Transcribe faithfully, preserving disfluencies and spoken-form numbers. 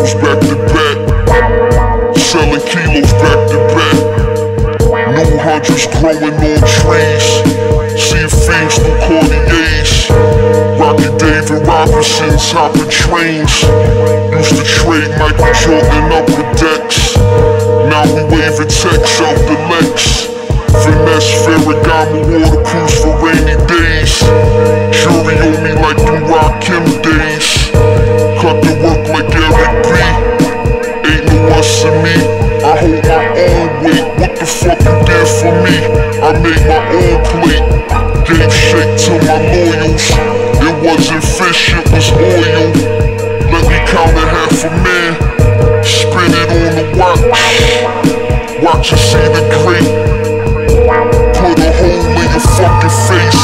deals back to back, selling kilos back to back. New hundreds growing on trees, seeing fiends through Cartiers. Rocky David Robinsons hopping trains. Used to trade Michael Jordan upper decks. Now we waving texts out the Lex. Finesse Ferragamo waterproofs for rainy days. Jury on me like them Rakim days. Cut the work like Eric B. Ain't no us in me. I hold my own weight. What the fuck you did for me? I made my own plate. Gave shake to my loyals. It wasn't fish, it was oil. Let me count it half a man. Spin it on the watch. Watch you see the great. Put a hole in your fucking face.